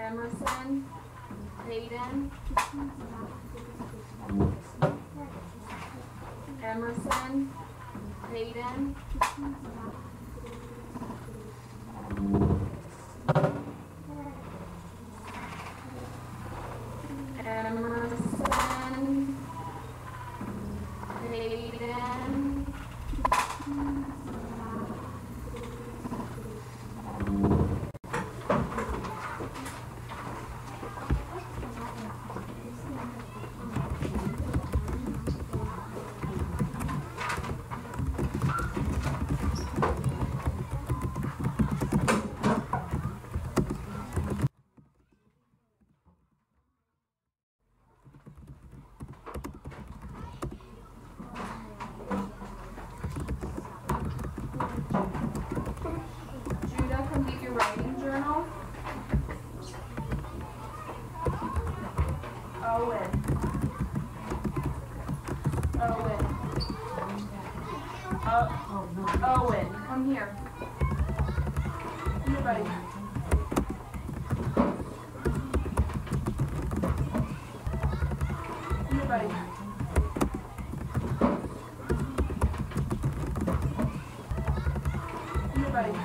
Emerson, Hayden, Emerson, Hayden, Emerson, Hayden, Judah, complete your writing journal. Owen, Owen, come here. Here, buddy. Here, buddy. Here, buddy.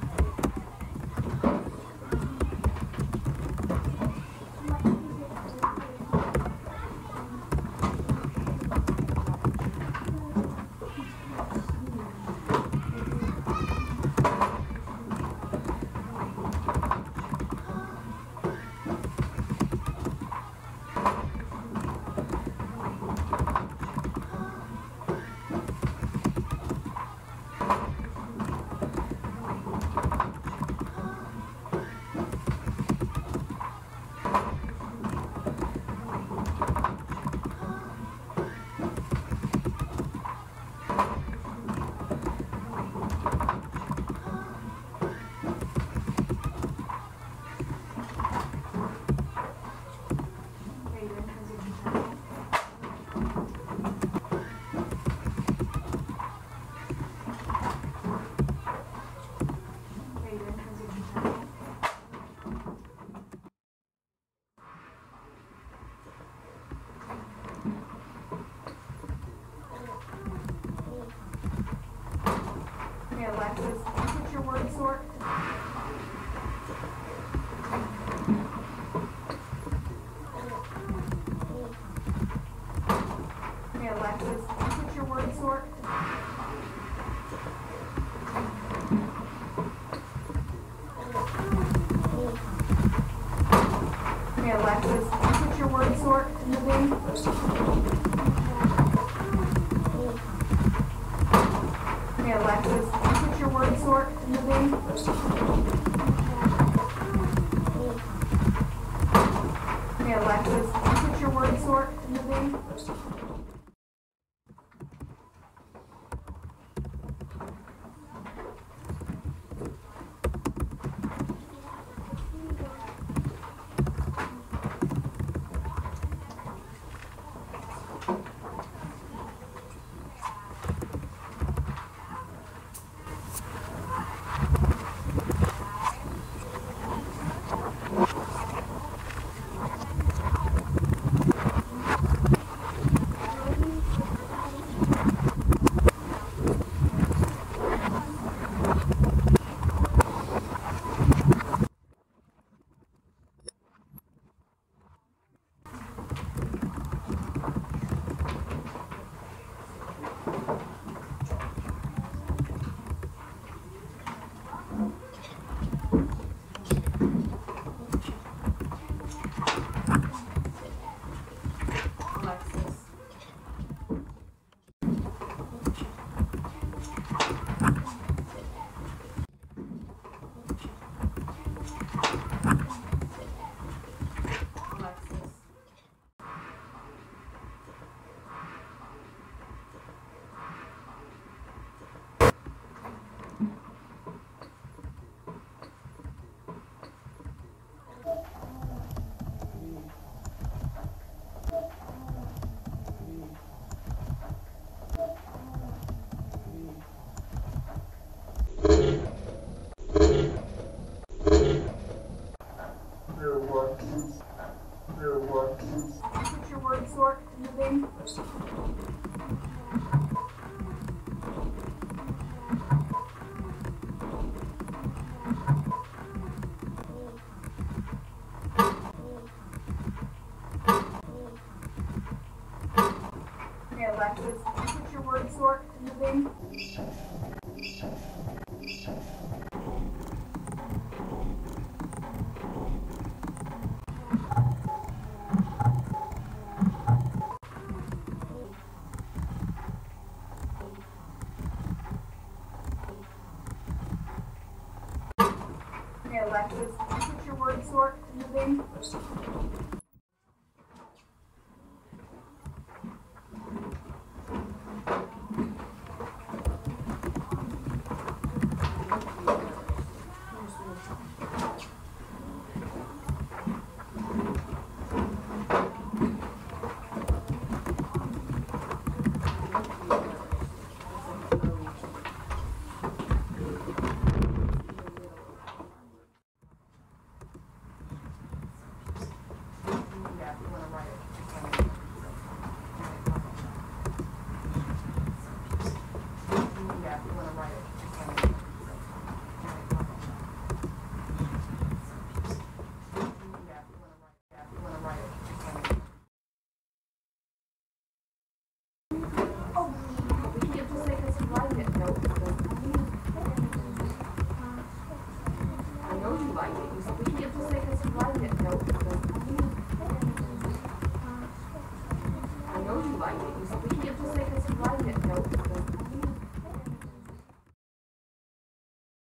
Okay, Alexis, put your word sort. Okay, Alexis, put your word sort. Okay, Alexis, put your word sort in the bin. Okay, Alexis, put your word sort in the bin. Okay, Alexis, put your word sort in the bin. Put your word sort in the bin. Okay, Alexis, put your word sort in the bin. Okay, Alexis, put your word sort in the bin. I know you like it.